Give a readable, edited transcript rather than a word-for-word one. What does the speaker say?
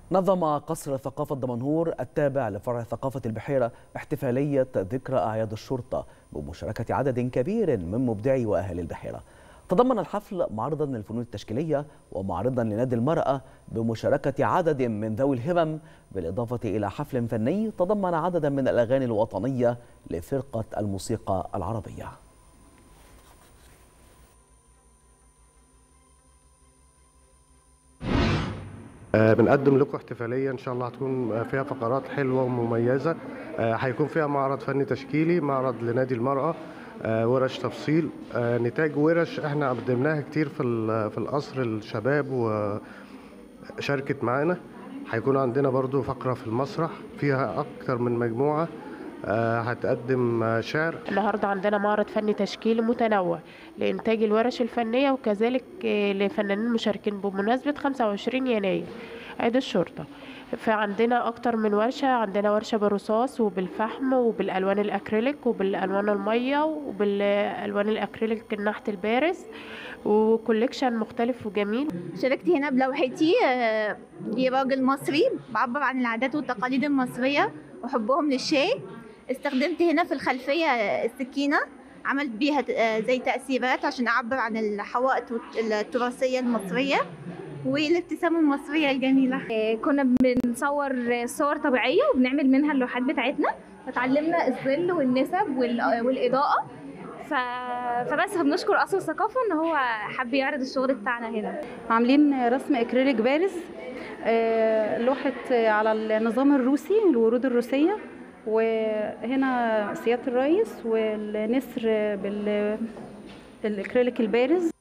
نظم قصر ثقافة دمنهور التابع لفرع ثقافة البحيرة احتفالية ذكرى أعياد الشرطة بمشاركة عدد كبير من مبدعي وأهل البحيرة. تضمن الحفل معرضا للفنون التشكيلية ومعرضا لنادي المرأة بمشاركة عدد من ذوي الهمم، بالإضافة إلى حفل فني تضمن عددا من الأغاني الوطنية لفرقة الموسيقى العربية. بنقدم لكم احتفالية إن شاء الله هتكون فيها فقرات حلوة ومميزة. هيكون فيها معرض فني تشكيلي، معرض لنادي المرأة، ورش تفصيل، نتاج ورش احنا قدمناها كتير في القصر الشباب وشاركت معانا. هيكون عندنا برضو فقرة في المسرح فيها أكتر من مجموعة هتقدم شعر. النهارده عندنا معرض فني تشكيلي متنوع لإنتاج الورش الفنية وكذلك لفنانين مشاركين بمناسبة 25 يناير عيد الشرطة. فعندنا أكتر من ورشة، عندنا ورشة بالرصاص وبالفحم وبالألوان الأكريليك وبالألوان المية وبالألوان الأكريليك النحت البارز، وكوليكشن مختلف وجميل. شاركت هنا بلوحتي دي راجل مصري بعبر عن العادات والتقاليد المصرية وحبهم للشاي. استخدمت هنا في الخلفية السكينة، عملت بيها زي تأثيرات عشان أعبر عن الحوائط التراثية المصرية والابتسامة المصرية الجميلة. كنا بنصور صور طبيعية وبنعمل منها اللوحات بتاعتنا، فتعلمنا الظل والنسب والإضاءة. فبس بنشكر قصر الثقافة ان هو حب يعرض الشغل بتاعنا هنا. عاملين رسم اكريليك بارز، لوحة على النظام الروسي، الورود الروسية، وهنا سيادة الرئيس والنسر بالاكريليك البارز.